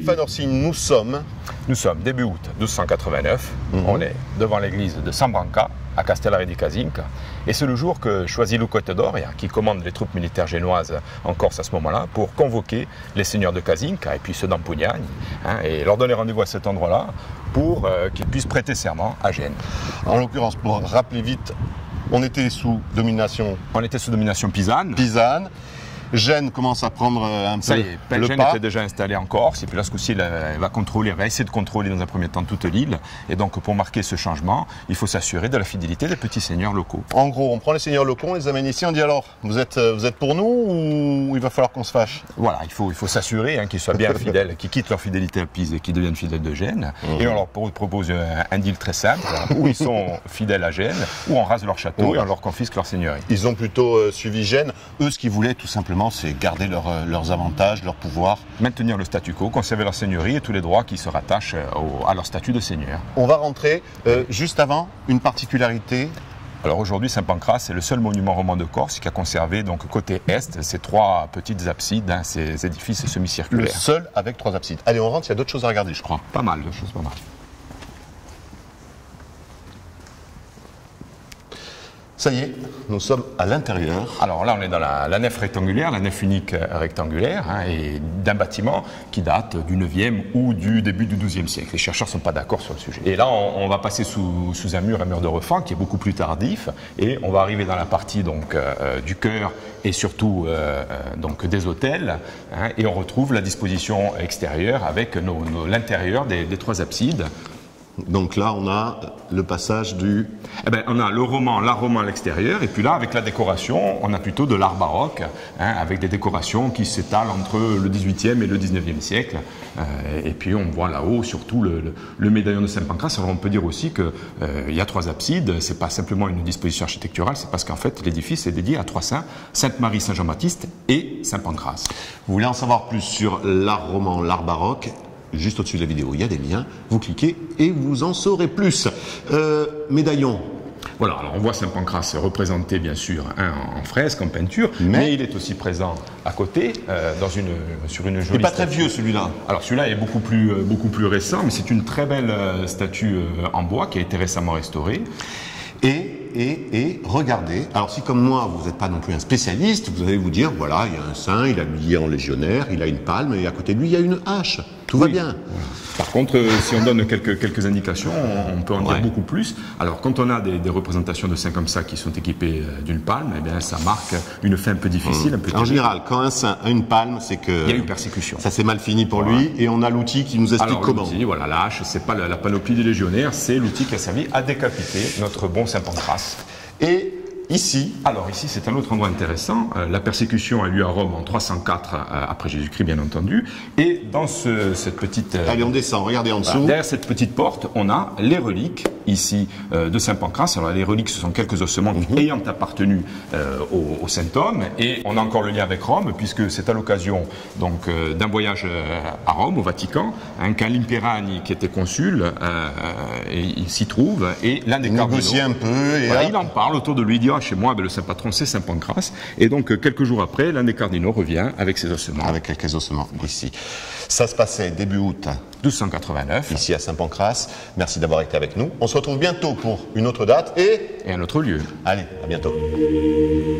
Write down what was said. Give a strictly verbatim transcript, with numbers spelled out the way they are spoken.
Stéphane Orsini, nous sommes Nous sommes début août mille deux cent quatre-vingt-neuf, mm-hmm. on est devant l'église de San Branca, à Castellari di Casinca, et c'est le jour que choisit Luco Teodoria, qui commande les troupes militaires génoises en Corse à ce moment-là, pour convoquer les seigneurs de Casinca et puis ceux d'Ampugnani, hein, et leur donner rendez-vous à cet endroit-là pour euh, qu'ils puissent prêter serment à Gênes. En l'occurrence, pour rappeler vite, on était sous domination... On était sous domination pisane. Pisane. Gênes commence à prendre un Ça peu y est, le Gênes pas. était déjà installé en Corse, et puis là, ce coup-ci, elle va contrôler, elle va essayer de contrôler dans un premier temps toute l'île. Et donc, pour marquer ce changement, il faut s'assurer de la fidélité des petits seigneurs locaux. En gros, on prend les seigneurs locaux, on les amène ici, on dit alors, vous êtes, vous êtes pour nous ou il va falloir qu'on se fâche? Voilà, il faut, il faut s'assurer hein, qu'ils soient bien fidèles, qu'ils quittent leur fidélité à Pise et qu'ils deviennent fidèles de Gênes. Mmh. Et on leur propose un, un deal très simple, hein, où ils sont fidèles à Gênes, où on rase leur château mmh. et on leur confisque leur seigneurie. Ils ont plutôt euh, suivi Gênes. Eux, ce qu'ils voulaient, tout simplement, c'est garder leur leurs avantages, leur pouvoir. Maintenir le statu quo, conserver leur seigneurie et tous les droits qui se rattachent au, à leur statut de seigneur. On va rentrer euh, juste avant une particularité. Alors aujourd'hui, Saint-Pancras, c'est le seul monument roman de Corse qui a conservé, donc côté est, ces trois petites absides, hein, ces édifices semi-circulaires. Le seul avec trois absides. Allez, on rentre, il y a d'autres choses à regarder, je crois. Pas mal de choses, pas mal. Ça y est, nous sommes à l'intérieur. Alors là, on est dans la, la nef rectangulaire, la nef unique rectangulaire, hein, et d'un bâtiment qui date du neuvième ou du début du douzième siècle. Les chercheurs ne sont pas d'accord sur le sujet. Et là, on, on va passer sous, sous un mur, un mur de refend qui est beaucoup plus tardif, et on va arriver dans la partie donc, euh, du chœur et surtout euh, donc, des autels, hein, et on retrouve la disposition extérieure avec nos, nos, l'intérieur des, des trois absides. Donc là, on a le passage du... Eh ben, on a le roman, l'art roman à l'extérieur, et puis là, avec la décoration, on a plutôt de l'art baroque, hein, avec des décorations qui s'étalent entre le dix-huitième et le dix-neuvième siècle. Euh, et puis on voit là-haut surtout le, le, le médaillon de Saint-Pancras. Alors on peut dire aussi qu'il euh, y a trois absides, c'est pas simplement une disposition architecturale, c'est parce qu'en fait l'édifice est dédié à trois saints, Sainte-Marie, Saint-Jean-Baptiste et Saint-Pancras. Vous voulez en savoir plus sur l'art roman, l'art baroque? Juste au-dessus de la vidéo, il y a des liens, vous cliquez et vous en saurez plus. Euh, médaillon. Voilà, alors on voit Saint-Pancras représenté bien sûr hein, en fresque, en peinture, mais, mais il est aussi présent à côté, euh, dans une, sur une jolie... Il n'est pas statue. très vieux celui-là. Alors celui-là est beaucoup plus, euh, beaucoup plus récent, mais c'est une très belle euh, statue euh, en bois qui a été récemment restaurée. Et, et, et regardez, alors si comme moi vous n'êtes pas non plus un spécialiste, vous allez vous dire, voilà, il y a un saint, il est habillé en légionnaire, il a une palme et à côté de lui il y a une hache. Tout va oui. bien. Par contre, euh, si on donne quelques, quelques indications, on, on peut en ouais. dire beaucoup plus. Alors, quand on a des, des représentations de saints comme ça qui sont équipées euh, d'une palme, eh bien, ça marque une fin un peu difficile. Mmh. Un peu en terrible. général, quand un saint a une palme, c'est que... Il y a eu persécution. Ça s'est mal fini pour voilà. lui et on a l'outil qui nous explique Alors, comment. L'outil, voilà, la hache, c'est pas la, la panoplie des légionnaires, c'est l'outil qui a servi à décapiter notre bon Saint-Pancras. Et... Ici, alors ici c'est un autre endroit intéressant. Euh, la persécution a lieu à Rome en trois cent quatre euh, après Jésus-Christ, bien entendu. Et dans ce, cette petite... Euh, Allez, on descend, regardez en dessous. Voilà, derrière cette petite porte, on a les reliques ici euh, de Saint-Pancras. Alors les reliques, ce sont quelques ossements mm-hmm. ayant appartenu euh, au, au saint homme. Et on a encore le lien avec Rome, puisque c'est à l'occasion donc euh, d'un voyage euh, à Rome, au Vatican, hein, qu'Alimperani, qui était consul, euh, et, il s'y trouve. Et l'un des cardinaux... négocie un peu. Et voilà, là... il en parle autour de lui, il dit chez moi, ben, le saint patron, c'est Saint-Pancras. Et donc, euh, quelques jours après, l'un des cardinaux revient avec ses ossements. Avec quelques ossements, ici. Ça se passait début août mille deux cent quatre-vingt-neuf. Ici à Saint-Pancras. Merci d'avoir été avec nous. On se retrouve bientôt pour une autre date et... Et un autre lieu. Allez, à bientôt.